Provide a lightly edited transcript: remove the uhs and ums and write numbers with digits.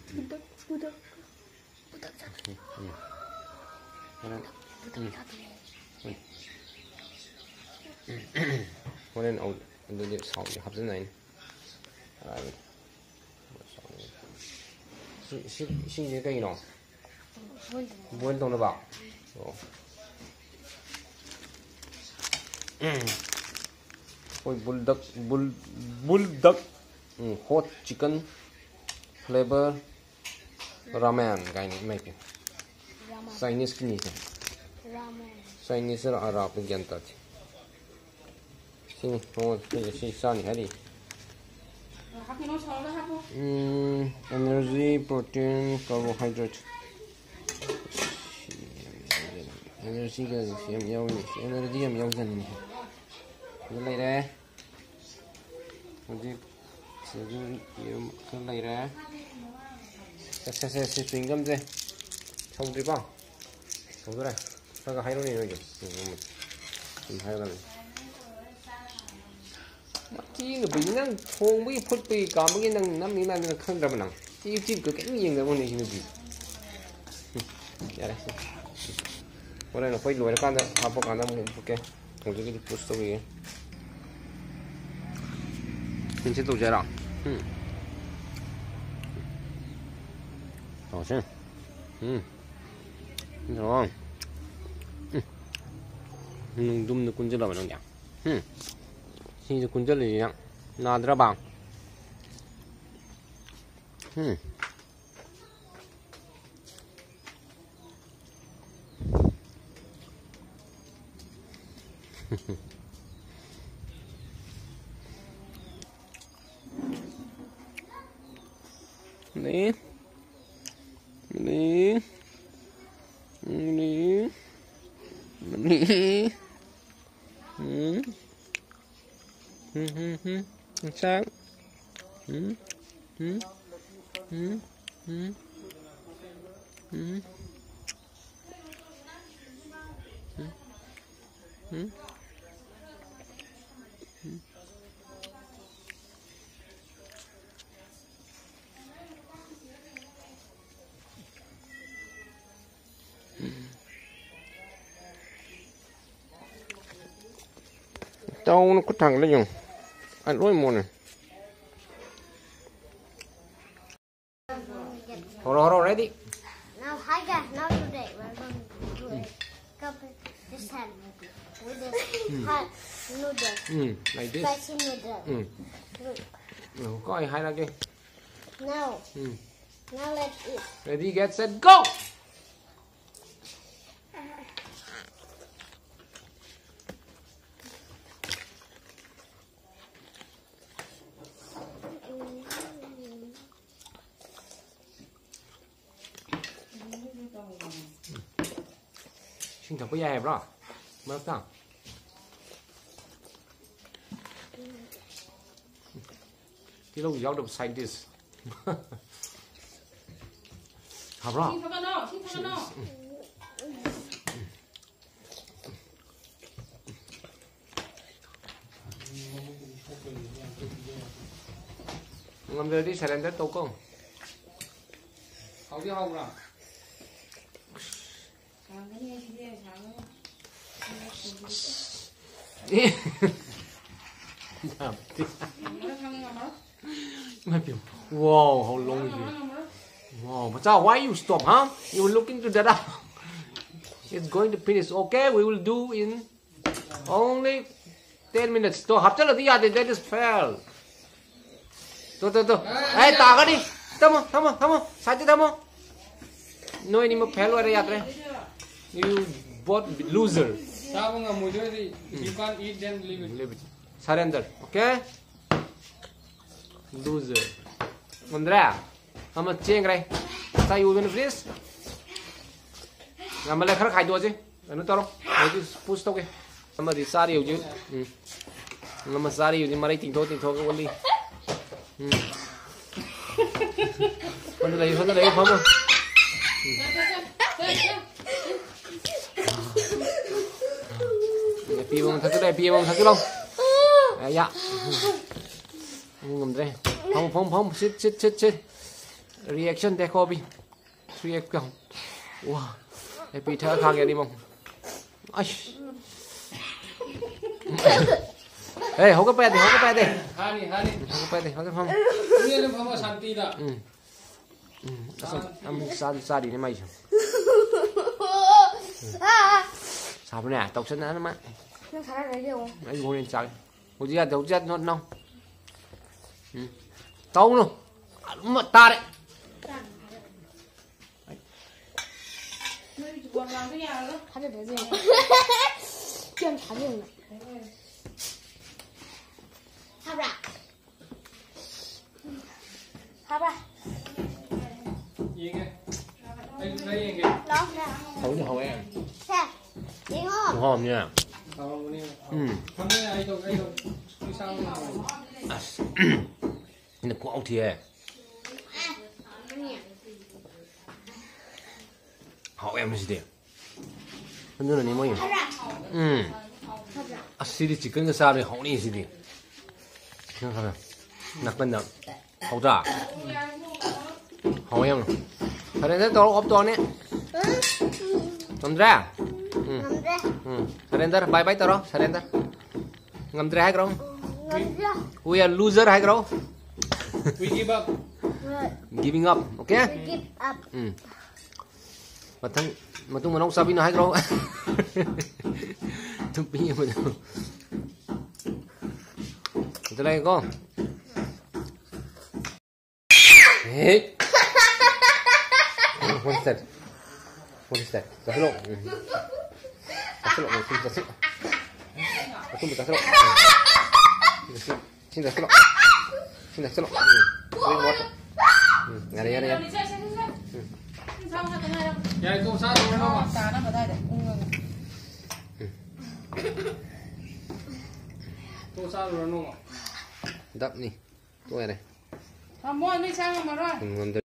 호렌 어디 사오기 합전나인. 신이 cái nó muốn tông nó bảo ôi bulldog hot chicken flavor ramen cái này mấy cái Chinese cái gì Chinese là Arab cái gì đó xin thôi xin sao nhỉ đi energy, protein, carbohydrate. Energy cái gì em yêu nhỉ? Energy em yêu dần nhỉ? Cái này đây. Energy sử dụng cái này đây. Sẽ suy ngẫm gì? Không đi bao. Không rồi. Sao cái hai đôi này rồi nhỉ? Hai đôi này. Chỉ là bình năng phong với phút bị cả mấy cái năng nắm miếng năng không ra mà năng chỉ có cái gì người này như gì đấy hôm nay nó phải lùi cái này học cái này một cái không chỉ cái post thôi mình sẽ tổ chức rồi tốt chứ rồi đúng được cũng chưa làm được nhỉ 이제 군절이 그냥 나들어 방. 네. 네. 네. 네. Sao? Đâu nó có thằng đấy nhung anh lôi mồm này hold ready now hi guys now today we're going to do a cup this hand with this hot noodle like this spicy noodle look có ai hay là kia now now let's eat ready get set go Xin chào quý em đó, mới không? Thì đâu giáo được scientist. Học rồi. Làm gì đi xài lên đất tàu công? Học đi học rồi. Wow, how long is it? Wow, but why you stop, huh? You were looking to that up. It's going to finish. Okay, we will do in only 10 minutes. To hấp chắc là tí à, that is fail. Ê, tả cái đi. Thăm. Sai chứ thăm. Nói đi mà fail rồi đấy à. You both loser. You can't eat then leave it. Surrender, okay? Loser. Andrea, how much change đây? Sao you win please? Làm lại khác khai đùa chứ? Nó to đâu? Đấy chứ push tao kì. Làm mà thì xa điều chứ. Làm mà xa điều chứ mà đây tỉnh thôi cái quân đi. Con lấy không à? Piwong thật cái lông. Dạ. Ngầm đây. Phong, sit. reaction thế cô bi reaction wow cái bị thở khang vậy đi mong ai ê không có pe thì không có pe thì Hani. không có pe thì không có không Ini adalah Mama Santi dah. ăn xa đi này mày sao bữa nè tàu sân nó má nó khá là nhiều ấy ngồi lên trời ngồi ra tàu chết nó non tàu luôn mà ta đấy 하자 되지 그냥 자주 하브라 하브라 Yên nghe. Đây yên kìa. đó thấu như hầu em xem đi không hòm nha Kalau ni. ừ Kamu ni ai tu. Di sana. nó cũng ông thiệt hậu em gì đấy nó là gì ừ 아시리 지금 그 사람이 홍리 있으니 생각하면 낙변나 hậu hậu em phải đến đó ốp nè ngâm ra ngâm ra surrender bye bye tao surrender ngâm ra hay không ngâm ra we are loser hay không We give up. giving up ok we give up mà tung mà nông sabi nó hay không tung pin mà đâu từ đây con hey what is that tak selok tak selok tak selok aku tak selok sini tak selok drink water ngari Ya itu satu nama. Tu satu nama. đắp đi tôi này Mua đi sang mà rồi. ngâm